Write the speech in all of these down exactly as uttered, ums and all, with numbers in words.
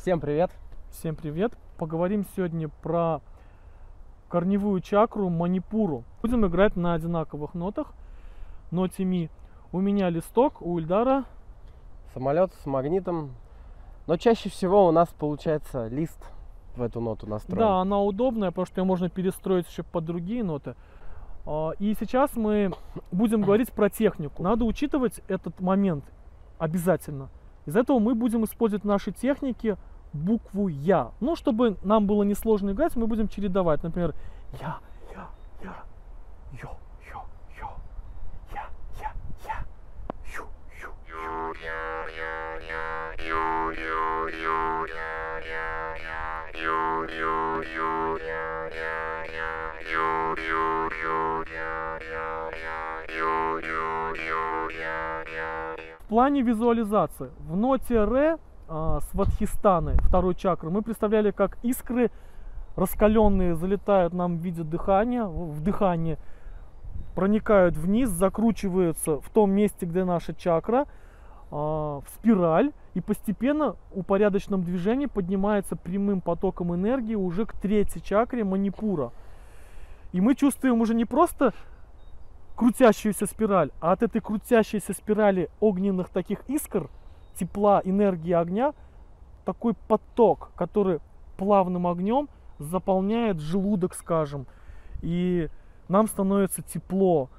Всем привет! Всем привет! Поговорим сегодня про корневую чакру Манипуру. Будем играть на одинаковых нотах. Ноте ми. У меня листок, у Ильдара самолет с магнитом. Но чаще всего у нас получается лист в эту ноту настроен. Да, она удобная, потому что ее можно перестроить еще под другие ноты. И сейчас мы будем говорить про технику. Надо учитывать этот момент обязательно. Из-за этого мы будем использовать наши техники букву Я. Ну, чтобы нам было несложно играть, мы будем чередовать. Например, Я, Я, Я, Йо, Йо, Йо, Я, Я, Я, Ю, Ю, Ю, Я, Я, Я, Ю, Ю, Ю, Я, Я, Я, Ю, Ю, Ю, Я, Я, Я, Ю, Ю, Ю, Я, Я, Я, Ю, Ю, Ю, Я, Я. В плане визуализации в ноте Ре а, Свадхистаны, второй чакры, мы представляли, как искры раскаленные залетают нам в виде дыхания, в дыхание, проникают вниз, закручиваются в том месте, где наша чакра, а, в спираль, и постепенно в упорядоченном движении поднимается прямым потоком энергии уже к третьей чакре Манипура. И мы чувствуем уже не просто крутящуюся спираль, а от этой крутящейся спирали огненных таких искр, тепла, энергии огня, такой поток, который плавным огнем заполняет желудок, скажем, и нам становится тепло.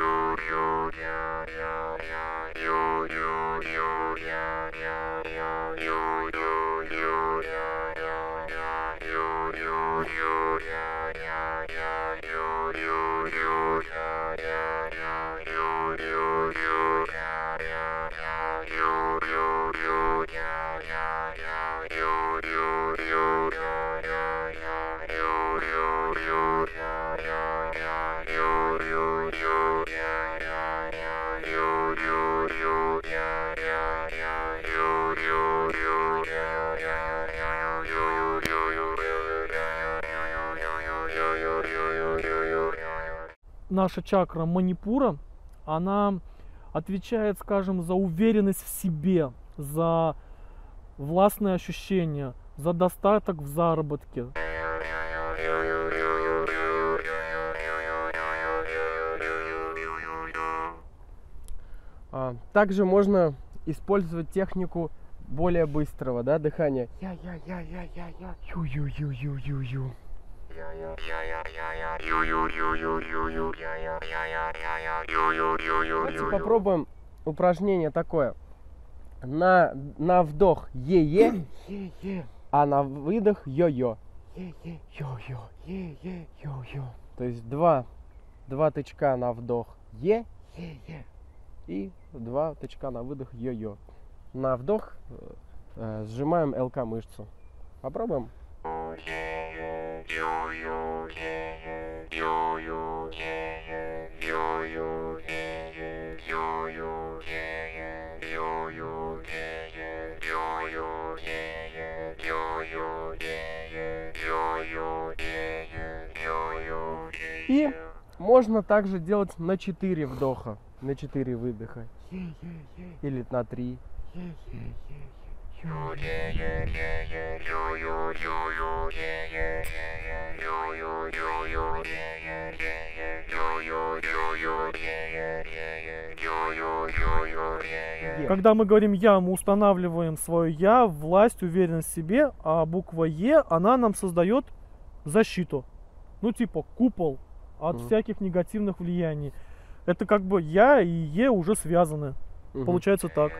Наша чакра Манипура, она отвечает, скажем, за уверенность в себе, за властные ощущения, за достаток в заработке. А, также можно использовать технику более быстрого, да, дыхания. Я, я, я, я, я, я, ю, ю, ю, ю, ю, ю. Давайте попробуем упражнение такое. На, на вдох е-е, а на выдох йо-йо. Йо-йо. То есть два, два тычка на вдох е и два тычка на выдох йо-йо. На вдох э, сжимаем ЛК мышцу. Попробуем. И можно также делать на четыре вдоха, на четыре выдоха. Или на три. Когда мы говорим «я», мы устанавливаем свое «я», власть, уверенность в себе, а буква «е», она нам создает защиту. Ну, типа купол от mm. всяких негативных влияний. Это как бы «я» и «е» уже связаны. Mm-hmm. Получается так.